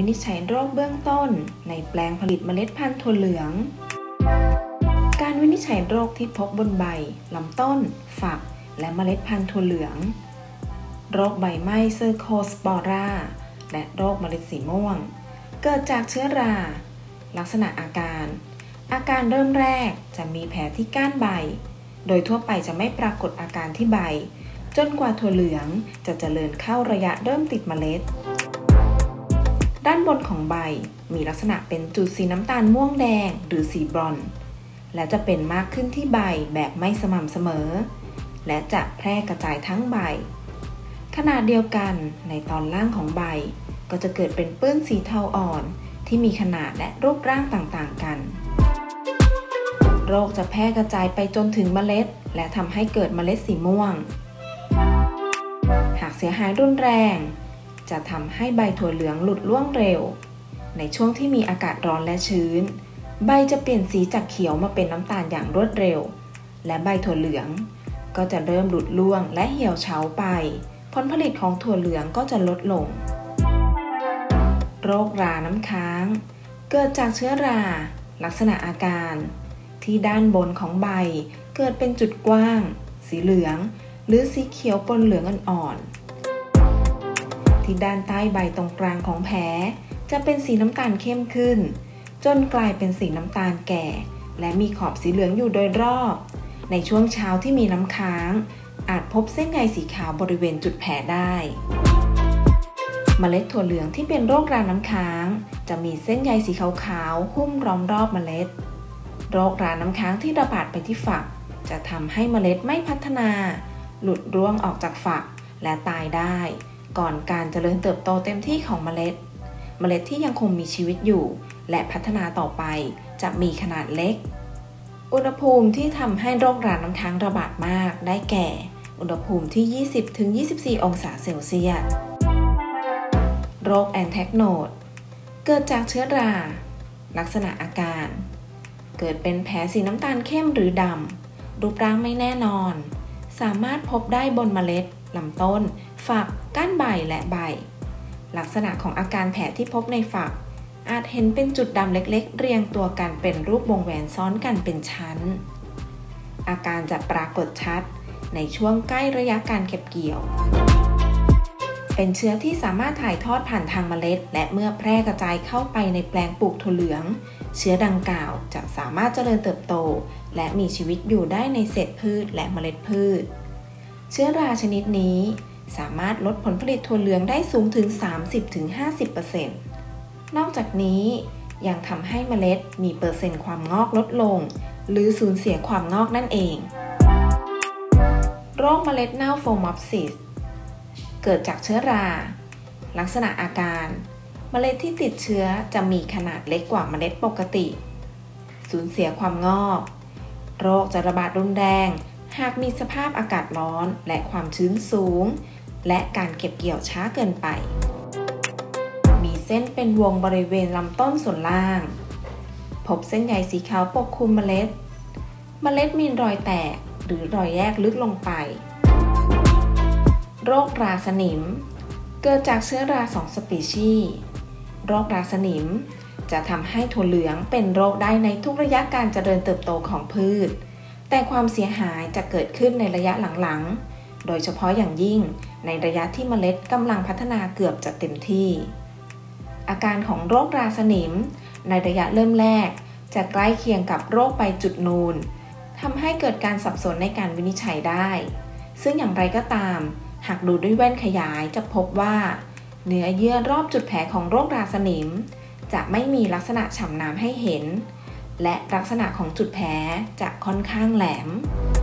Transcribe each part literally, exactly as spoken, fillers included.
วินิจฉัยโรคเบื้องต้นในแปลงผลิตเมล็ดพันธุ์ถั่วเหลืองการวินิจฉัยโรคที่พบบนใบลำต้นฝักและเมล็ดพันธุ์ถั่วเหลืองโรคใบไหม้เซอร์โคสปอราและโรคเมล็ดสีม่วงเกิดจากเชื้อราลักษณะอาการอาการเริ่มแรกจะมีแผลที่ก้านใบโดยทั่วไปจะไม่ปรากฏอาการที่ใบจนกว่าถั่วเหลืองจะเจริญเข้าระยะเริ่มติดเมล็ดด้านบนของใบมีลักษณะเป็นจุดสีน้ำตาลม่วงแดงหรือสีบรอนซ์และจะเป็นมากขึ้นที่ใบแบบไม่สม่ำเสมอและจะแพร่กระจายทั้งใบขณะเดียวกันในตอนล่างของใบก็จะเกิดเป็นปื้นสีเทาอ่อนที่มีขนาดและรูปร่างต่างๆกันโรคจะแพร่กระจายไปจนถึงเมล็ดและทำให้เกิดเมล็ดสีม่วงหากเสียหายรุนแรงจะทำให้ใบถั่วเหลืองหลุดร่วงเร็วในช่วงที่มีอากาศร้อนและชื้นใบจะเปลี่ยนสีจากเขียวมาเป็นน้ำตาลอย่างรวดเร็วและใบถั่วเหลืองก็จะเริ่มหลุดร่วงและเหี่ยวเฉาไปผลผลิตของถั่วเหลืองก็จะลดลงโรคราน้ำค้างเกิดจากเชื้อราลักษณะอาการที่ด้านบนของใบเกิดเป็นจุดกว้างสีเหลืองหรือสีเขียวปนเหลืองอ่อนๆที่ด้านใต้ใบตรงกลางของแผลจะเป็นสีน้ำตาลเข้มขึ้นจนกลายเป็นสีน้ำตาลแก่และมีขอบสีเหลืองอยู่โดยรอบในช่วงเช้าที่มีน้ำค้างอาจพบเส้นใยสีขาวบริเวณจุดแผลได้เมล็ดถั่วเหลืองที่เป็นโรคราน้ำค้างจะมีเส้นใยสีขาวๆหุ้มล้อมรอบเมล็ดโรคราน้ำค้างที่ระบาดไปที่ฝักจะทำให้เมล็ดไม่พัฒนาหลุดร่วงออกจากฝักและตายได้ก่อนการเจริญเติบโตเต็มที่ของเมล็ดเมล็ดที่ยังคงมีชีวิตอยู่และพัฒนาต่อไปจะมีขนาดเล็กอุณหภูมิที่ทำให้โรคราน้ำค้างระบาดมากได้แก่อุณหภูมิที่ ยี่สิบถึงยี่สิบสี่ องศาเซลเซียสโรคแอนแทคโนดเกิดจากเชื้อราลักษณะอาการเกิดเป็นแผลสีน้ำตาลเข้มหรือดำรูปร่างไม่แน่นอนสามารถพบได้บนเมล็ดลำต้นฝักก้านใบและใบลักษณะของอาการแผลที่พบในฝักอาจเห็นเป็นจุดดำเล็กๆเรียงตัวกันเป็นรูปวงแหวนซ้อนกันเป็นชั้นอาการจะปรากฏชัดในช่วงใกล้ระยะการเก็บเกี่ยวเป็นเชื้อที่สามารถถ่ายทอดผ่านทางเมล็ดและเมื่อแพร่กระจายเข้าไปในแปลงปลูกถั่วเหลืองเชื้อดังกล่าวจะสามารถเจริญเติบโตและมีชีวิตอยู่ได้ในเศษพืชและเมล็ดพืชเชื้อราชนิดนี้สามารถลดผลผลิตถั่วเหลืองได้สูงถึง สามสิบถึงห้าสิบเปอร์เซ็นต์ นอกจากนี้ยังทำให้เมล็ดมีเปอร์เซ็นต์ความงอกลดลงหรือสูญเสียความงอกนั่นเองโรคเมล็ดเน่าโฟมอปซิสเกิดจากเชื้อราลักษณะอาการเมล็ดที่ติดเชื้อจะมีขนาดเล็กกว่าเมล็ดปกติสูญเสียความงอกโรคจะระบาดรุนแรงหากมีสภาพอากาศร้อนและความชื้นสูงและการเก็บเกี่ยวช้าเกินไปมีเส้นเป็นวงบริเวณลำต้นส่วนล่างพบเส้นใยสีขาวปกคลุมเมล็ดเมล็ดมีรอยแตกหรือรอยแยกลึกลงไปโรคราสนิมเกิดจากเชื้อราสองสปีชีส์โรคราสนิมจะทำให้ถั่วเหลืองเป็นโรคได้ในทุกระยะการเจริญเติบโตของพืชแต่ความเสียหายจะเกิดขึ้นในระยะหลังๆโดยเฉพาะอย่างยิ่งในระยะที่เมล็ดกำลังพัฒนาเกือบจะเต็มที่อาการของโรคราสนิมในระยะเริ่มแรกจะใกล้เคียงกับโรคใบจุดนูนทำให้เกิดการสับสนในการวินิจฉัยได้ซึ่งอย่างไรก็ตามหากดูด้วยแว่นขยายจะพบว่าเนื้อเยื่อรอบจุดแผลของโรคราสนิมจะไม่มีลักษณะฉ่ำน้ำให้เห็นและลักษณะของจุดแผลจะค่อนข้างแหลม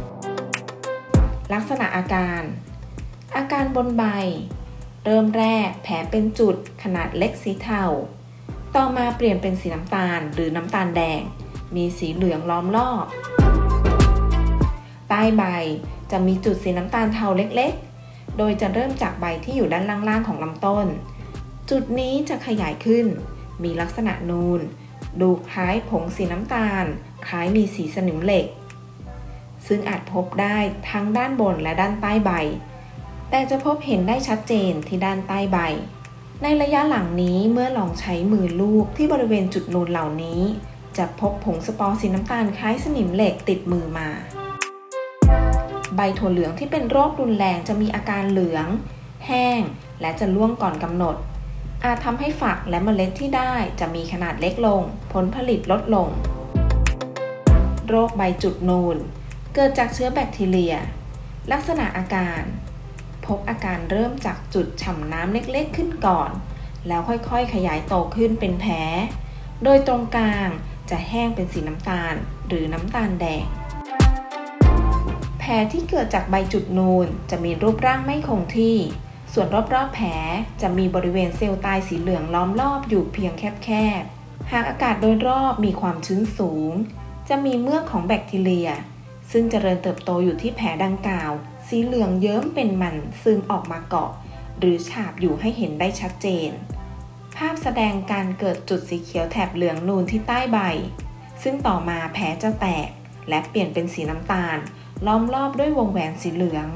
ลักษณะอาการอาการบนใบเริ่มแรกแผลเป็นจุดขนาดเล็กสีเทาต่อมาเปลี่ยนเป็นสีน้ำตาลหรือน้ำตาลแดงมีสีเหลืองล้อมรอบใต้ใบจะมีจุดสีน้ำตาลเทาเล็กๆโดยจะเริ่มจากใบที่อยู่ด้านล่างๆของลำต้นจุดนี้จะขยายขึ้นมีลักษณะนูนดูคล้ายผงสีน้ำตาลคล้ายมีสีสนิมเหล็กซึ่งอาจพบได้ทั้งด้านบนและด้านใต้ใบแต่จะพบเห็นได้ชัดเจนที่ด้านใต้ใบในระยะหลังนี้เมื่อลองใช้มือลูบที่บริเวณจุดนูนเหล่านี้จะพบผงสปอร์สีน้ำตาลคล้ายสนิมเหล็กติดมือมาใบถั่วเหลืองที่เป็นโรครุนแรงจะมีอาการเหลืองแห้งและจะร่วงก่อนกำหนดอาจทำให้ฝักและเมล็ดที่ได้จะมีขนาดเล็กลงผลผลิตลดลงโรคใบจุดนูนเกิดจากเชื้อแบคทีเรียลักษณะอาการพบอาการเริ่มจากจุดฉ่ำน้ำเล็กๆขึ้นก่อนแล้วค่อยๆขยายโตขึ้นเป็นแผลโดยตรงกลางจะแห้งเป็นสีน้ำตาลหรือน้ำตาลแดงแผลที่เกิดจากใบจุดนูนจะมีรูปร่างไม่คงที่ส่วนรอบๆแผลจะมีบริเวณเซลล์ตายสีเหลืองล้อมรอบอยู่เพียงแคบๆหากอากาศโดยรอบมีความชื้นสูงจะมีเมือกของแบคทีเรียซึ่งเจริญเติบโตอยู่ที่แผลดังกล่าวสีเหลืองเยิ้มเป็นมันซึมออกมาเกาะหรือฉาบอยู่ให้เห็นได้ชัดเจนภาพแสดงการเกิดจุดสีเขียวแถบเหลืองนูนที่ใต้ใบซึ่งต่อมาแผลจะแตกและเปลี่ยนเป็นสีน้ำตาลล้อมรอบด้วยวงแหวนสีเหลือง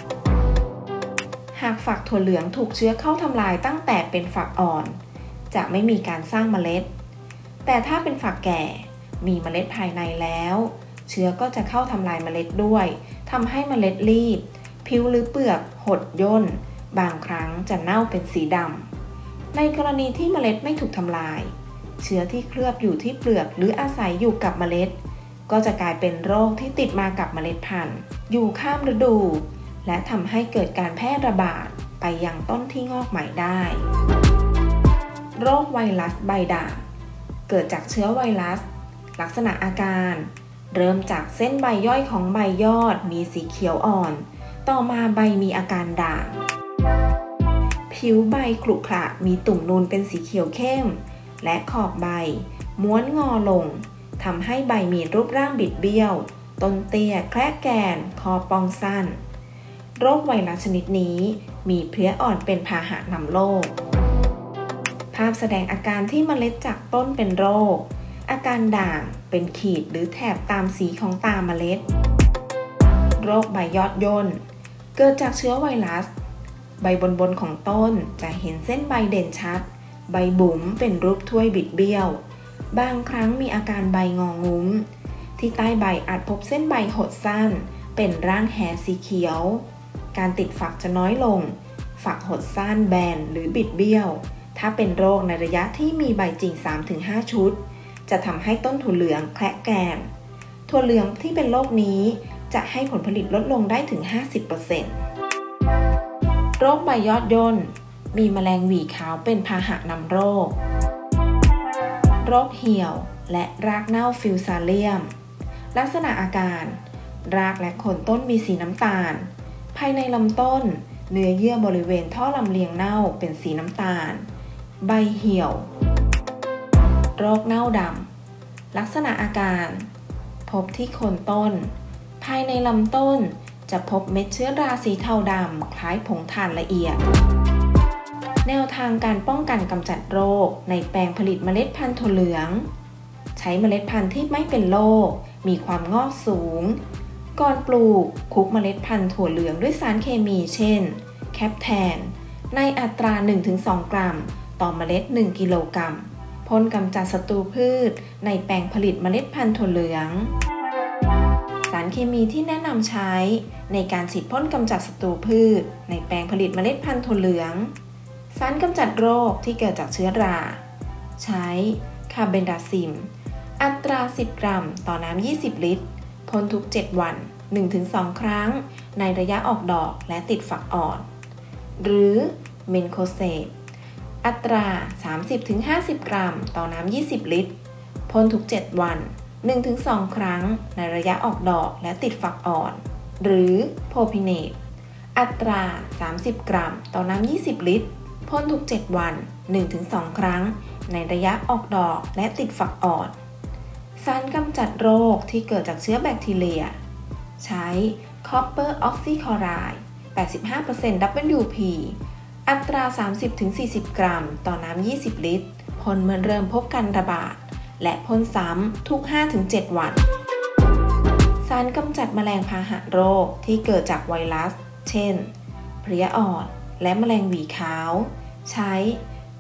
หากฝักถั่วเหลืองถูกเชื้อเข้าทำลายตั้งแต่เป็นฝักอ่อนจะไม่มีการสร้างเมล็ดแต่ถ้าเป็นฝักแก่มีเมล็ดภายในแล้วเชื้อก็จะเข้าทำลายเมล็ดด้วยทำให้เมล็ดรีบผิวหรือเปลือกหดย่นบางครั้งจะเน่าเป็นสีดำในกรณีที่เมล็ดไม่ถูกทำลายเชื้อที่เคลือบอยู่ที่เปลือกหรืออาศัยอยู่กับเมล็ดก็จะกลายเป็นโรคที่ติดมากับเมล็ดพันธุ์อยู่ข้ามฤดูและทำให้เกิดการแพร่ระบาดไปยังต้นที่งอกใหม่ได้โรคไวรัสใบด่างเกิดจากเชื้อไวรัสลักษณะอาการเริ่มจากเส้นใบย่อยของใบยอดมีสีเขียวอ่อนต่อมาใบมีอาการด่างผิวใบขรุขระมีตุ่มนูนเป็นสีเขียวเข้มและขอบใบม้วนงอลงทำให้ใบมีรูปร่างบิดเบี้ยวต้นเตี้ยแคระแกนคอปองสั้นโรคไวรัสชนิดนี้มีเพลี้ยอ่อนเป็นพาหะนำโรคภาพแสดงอาการที่เมล็ดจากต้นเป็นโรคอาการด่างเป็นขีดหรือแถบตามสีของตาเมล็ดโรคใบยอดย่นเกิดจากเชื้อไวรัสใบบนบนของต้นจะเห็นเส้นใบเด่นชัดใบบุ๋มเป็นรูปถ้วยบิดเบี้ยวบางครั้งมีอาการใบงองุ้มที่ใต้ใบอาจพบเส้นใบหดสั้นเป็นร่างแหสีเขียวการติดฝักจะน้อยลงฝักหดสั้นแบนหรือบิดเบี้ยวถ้าเป็นโรคในระยะที่มีใบจริง สามถึงห้า ชุดจะทำให้ต้นถั่วเหลืองแคระแกนถั่วเหลืองที่เป็นโรคนี้จะให้ผลผลิตลดลงได้ถึง ห้าสิบเปอร์เซ็นต์ โรคใบยอดย่นมีแมลงหวี่ขาวเป็นพาหะนำโรคโรคเหี่ยวและรากเน่าฟิวซาเลียมลักษณะอาการรากและโคนต้นมีสีน้ำตาลภายในลำต้นเนื้อเยื่อบริเวณท่อลำเลียงเน่าเป็นสีน้ำตาลใบเหี่ยวโรคเน่าดำลักษณะอาการพบที่โคนต้นภายในลำต้นจะพบเม็ดเชื้อราสีเทาดำคล้ายผงถ่านละเอียดแนวทางการป้องกันกำจัดโรคในแปลงผลิตเมล็ดพันธุ์ถั่วเหลืองใช้เมล็ดพันธุ์ที่ไม่เป็นโรคมีความงอกสูงก่อนปลูกคลุกเมล็ดพันธุ์ถั่วเหลืองด้วยสารเคมีเช่นแคปแทนในอัตรา หนึ่งถึงสอง กรัมต่อเมล็ดหนึ่งกิโลกรัมพ่นกำจัดศัตรูพืชในแปลงผลิตเมล็ดพันธุ์ถั่วเหลืองสารเคมีที่แนะนำใช้ในการฉีดพ่นกำจัดศัตรูพืชในแปลงผลิตเมล็ดพันธุ์ถั่วเหลืองสารกำจัดโรคที่เกิดจากเชื้อราใช้คาร์เบนดาซิมอัตราสิบกรัมต่อน้ำยี่สิบลิตรพ่นทุกเจ็ดวัน หนึ่งถึงสอง ครั้งในระยะออกดอกและติดฝักอ่อนหรือเมนโคเซตอัตรา สามสิบถึงห้าสิบ กรัมต่อน้ำยี่สิบลิตรพ่นทุกเจ็ดวัน หนึ่งถึงสอง ครั้งในระยะออกดอกและติดฝักอ่อนหรือโพพิเนตอัตรา สามสิบ กรัมต่อน้ำยี่สิบลิตรพ่นทุกเจ็ดวัน หนึ่งถึงสอง ครั้งในระยะออกดอกและติดฝักอ่อนสารกำจัดโรคที่เกิดจากเชื้อแบคทีเรียใช้ Copper Oxychloride แปดสิบห้าเปอร์เซ็นต์ ดับเบิลยู พี อัตรา สามสิบถึงสี่สิบ กรัมต่อน้ำยี่สิบลิตรพ่นเมื่อเริ่มพบการระบาดและพ่นซ้ำทุก ห้าถึงเจ็ด วันสารกำจัดแมลงพาหะโรคที่เกิดจากไวรัสเช่นเพลี้ยอ่อนและแมลงหวีขาวใช้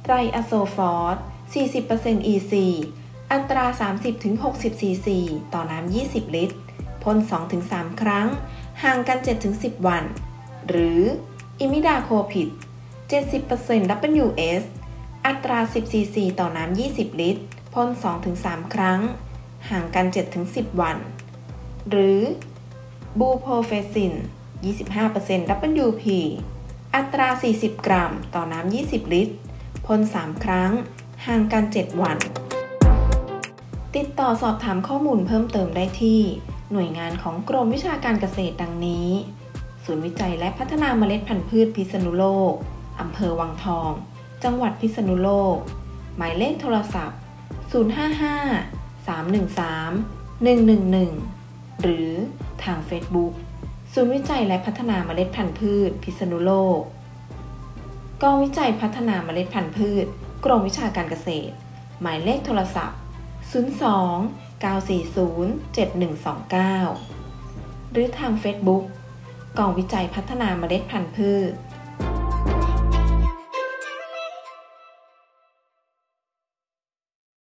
ไตรอะโซฟอส สี่สิบเปอร์เซ็นต์ อี ซี อัตรา สามสิบถึงหกสิบ ซี ซี ต่อน้ำ ยี่สิบ ลิตรพ่น สองถึงสาม ครั้งห่างกัน เจ็ดถึงสิบ วันหรืออิมิดาโคพิด เจ็ดสิบเปอร์เซ็นต์ ดับเบิลยู เอส อัตรา สิบ ซี ซี ต่อน้ำ ยี่สิบ ลิตรพ่น สองถึงสาม ครั้งห่างกัน เจ็ดถึงสิบ วันหรือบูโพรเฟซิน ยี่สิบห้าเปอร์เซ็นต์ ดับเบิลยู พี อัตรา สี่สิบ กรัมต่อน้ำ ยี่สิบ ลิตรพ่น สาม ครั้งห่างกัน เจ็ด วันติดต่อสอบถามข้อมูลเพิ่มเติมได้ที่หน่วยงานของกรมวิชาการเกษตรดังนี้ศูนย์วิจัยและพัฒนาเมล็ดพันธุ์พืชพิษณุโลกอำเภอวังทองจังหวัดพิษณุโลกหมายเลขโทรศัพท์ศูนย์ ห้า ห้า สาม หนึ่ง สาม หนึ่ง หนึ่ง หนึ่งหรือทาง Facebook ศูนย์วิจัยและพัฒนาเมล็ดพันธุ์พืชพิษณุโลกกองวิจัยพัฒนาเมล็ดพันธุ์พืชกรมวิชาการเกษตรหมายเลขโทรศัพท์ศูนย์ สอง เก้า สี่ ศูนย์ เจ็ด หนึ่ง สอง เก้าหรือทาง Facebook กองวิจัยพัฒนาเมล็ดพันธุ์พืช